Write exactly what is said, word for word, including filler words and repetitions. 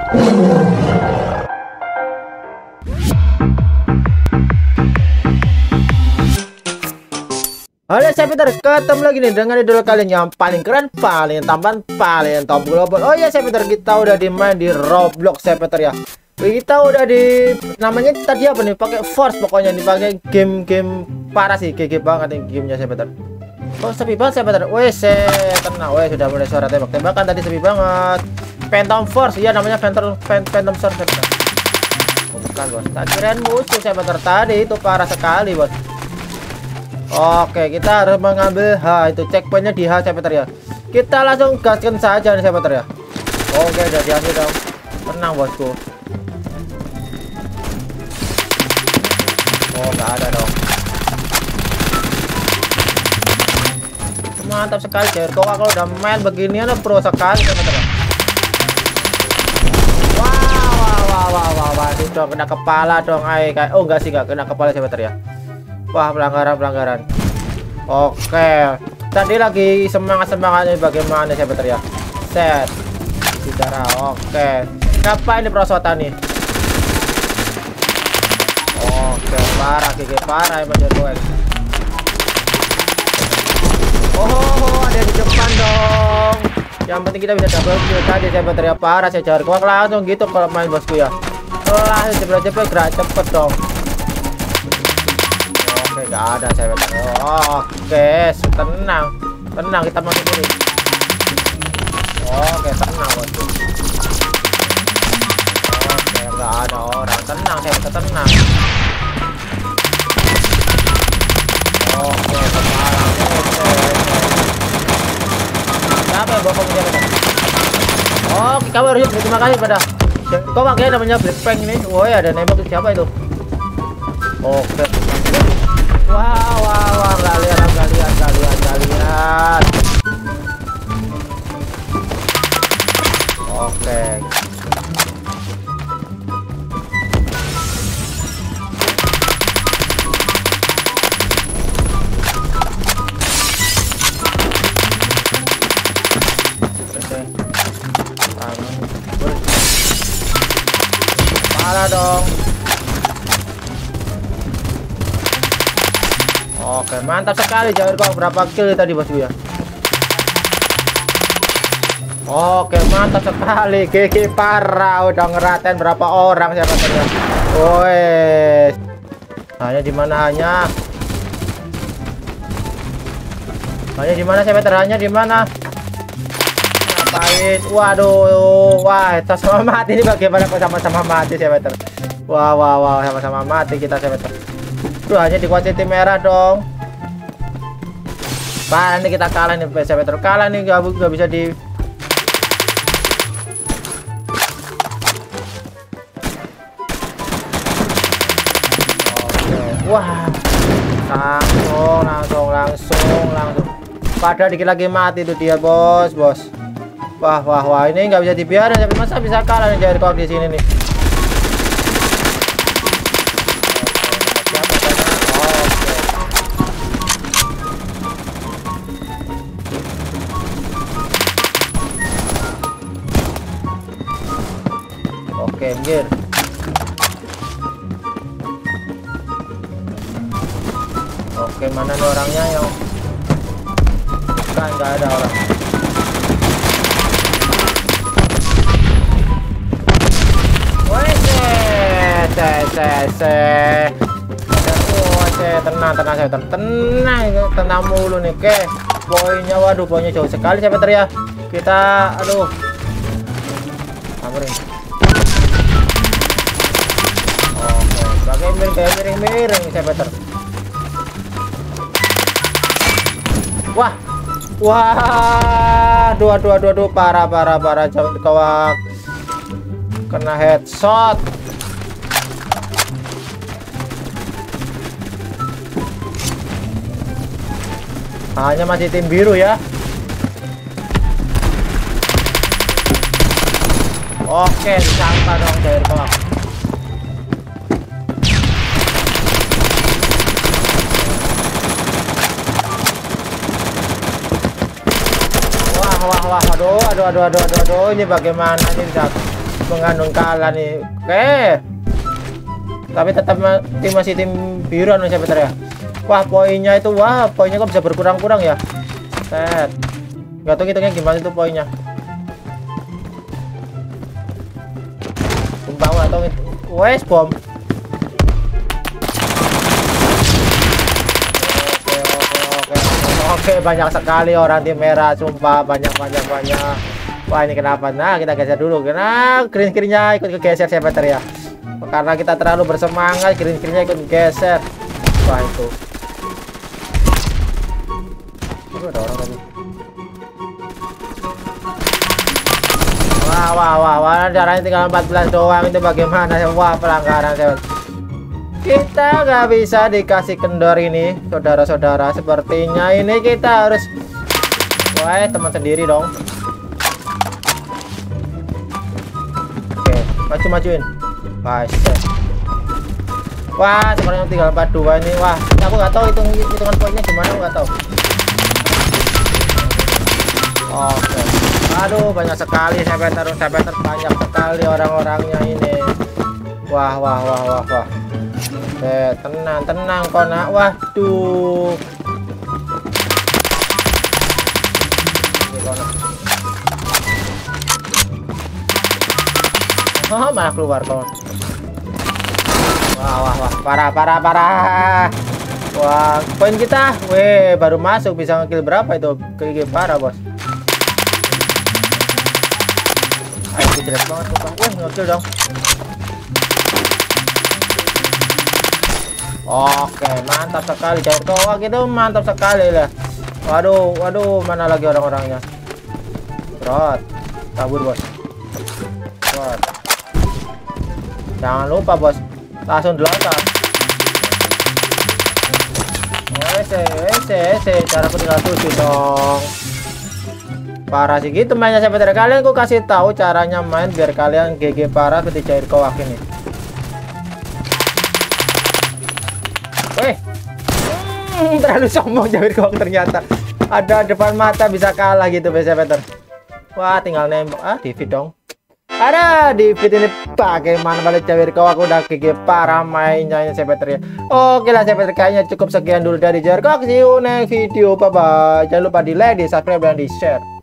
Halo saya Peter, ketemu lagi nih dengan idola kalian yang paling keren, paling tampan, paling top global. Oh ya saya Peter, kita udah di main di Roblox saya Peter ya. Kita udah di namanya tadi apa nih? Pakai Force pokoknya nih, pakai game-game parah sih, G G banget nih gamenya saya Peter. Oh sepi banget saya Peter. Wes tenang, wes sudah mulai suara tembak-tembakan tadi sepi banget. Phantom Force, iya namanya Phantom Phantom Force saya Peter. Oh, bukan bos, tak kirain musuh saya Peter tadi itu parah sekali bos. Oke, kita harus mengambil H, itu checkpointnya di H saya Peter ya. Kita langsung gaskan saja nih saya Peter ya. Oke, udah diambil dong. Tenang bosku. Oh, nggak ada dong. Mantap sekali Jericho, kalau udah main beginian pro sekali saya Peter ya. Wah, wah, wah, wah, wah, wah, ini dong kena kepala dong, ay, kayak oh enggak sih nggak kena kepala saya Peter ya. Wah, pelanggaran pelanggaran. Oke, tadi lagi semangat semangatnya bagaimana saya Peter ya. Set bicara. Oke, apa ini perosotan nih? Oke, parah gigi parah ya Mas Boy. Oh, oh, ada di depan dong. Yang penting kita bisa double kill tadi saya Peter ya. Parah saya Jericho langsung gitu kalau main bosku ya. Langsung cepet-cepet gerak cepet dong. Oke, nggak ada saya Peter. Oh, oke, tenang, tenang kita masuk dulu. Oke, tenang bosku. Oke, nggak ada orang. Tenang saya Peter, tenang. Oke, sekarang siapa yang bokong dia Peter? Oke, kamu harus berterima kasih pada kok pakai namanya Blackpink ini. Woi, ada nembak siapa itu? Oke. Wah, wah, wah, nggak lihat, nggak lihat, nggak lihat, nggak lihat. Oke. Parah dong. Oke, mantap sekali. Jangan lupa berapa kill tadi bosku ya. Oke, mantap sekali. G G parah, udah ngeratain berapa orang siapa tadi. Woi. Hanya di mana hanya? Hanya di mana saya Peter? Hanya di mana? Ngapain? Waduh, wah, kita sama mati ini bagaimana kok sama-sama mati saya Peter. Wah, wah, wah, sama-sama mati kita saya Peter. Tuh hanya dikuasai tim merah dong. Parah nih kita kalah nih saya Peter. Kalah nih gak, gak bisa di. Oke. Wah. Langsung langsung langsung langsung. Padahal dikit lagi mati tuh dia bos bos. Wah wah wah ini nggak bisa dibiarin. Tapi masa bisa kalah nih Jericho di sini nih. Oke, minggir. Oke, mana nih orangnya yang kan nggak ada orang. Woi, se, se, se, se. Oh, se, tenang, tenang, saya tenang, tenang mulu nih, ke. Poinnya, waduh, poinnya jauh sekali saya Peter ya. Kita, aduh, samperin. Pakai miring kayak miring-miring saya Peter. Wah, wah, dua dua dua dua parah parah parah jauh kawak kena headshot. Hanya masih tim biru ya. Oke, sampah dong dari kawak. Wah, wah, wah, aduh, aduh, aduh, aduh, aduh, aduh, ini bagaimana ini bisa mengandung kalah nih. Oke. Tapi tetap tim masih tim biru nih Sabeter ya. Wah, poinnya itu wah, poinnya kok bisa berkurang-kurang ya. Set. Enggak tahu hitungnya gimana itu poinnya. Sumpah enggak tahu itu. Wes bom. Oke, oke, oke. Oke, banyak sekali orang tim merah, sumpah banyak banyak banyak. Wah, ini kenapa? Nah, kita geser dulu. Karena green-greennya ikut kegeser Sabeter ya. Karena kita terlalu bersemangat, green-greennya ikut geser. Wah, itu. Itu ada orang tadi. Wah, wah, wah, wah, darahnya tinggal empat belas doang. Itu bagaimana? Wah, pelanggaran Sabeter. Kita nggak bisa dikasih kendor ini, saudara-saudara. Sepertinya ini kita harus. Wah, teman sendiri dong. Maju-majuin. Wah, wah, sekarang tinggal empat puluh dua ini. Wah, aku nggak tahu hitung hitungan poinnya gimana, nggak tahu. Oke. Aduh, banyak sekali Sabeter, Sabeter banyak sekali orang-orangnya ini. Wah, wah, wah, wah, wah. Oke, tenang, tenang kona. Waduh. Oke, kona. Oh, malah keluar kawan. Wah, wah, wah, parah, parah, parah. Wah, poin kita, weh, baru masuk bisa ngekill berapa itu? Kayak parah bos. Ayo, jelek banget tuh, wah, ngekill dong. Oke, mantap sekali, cair kawak itu mantap sekali lah. Waduh, waduh, mana lagi orang-orangnya? Rot, kabur bos. Rot. Jangan lupa bos, langsung delapan. Ese, ese, ese, cara aku tinggal tujuh dong. Parah sih gitu mainnya Sabeter. Kalian aku kasih tahu caranya main biar kalian G G parah seperti cair kawak ini. Weh, hmm, terlalu sombong cair kawak ternyata. Ada depan mata bisa kalah gitu Sabeter. Wah, tinggal nembak. Ah, D V dong. Ada di video ini bagaimana balik cair kawak udah G G parah mainnya Sabeter ya. Oke lah Sabeter, kayaknya cukup sekian dulu dari cair kawak. See you next video, bye bye. Jangan lupa di like, di subscribe, dan di share.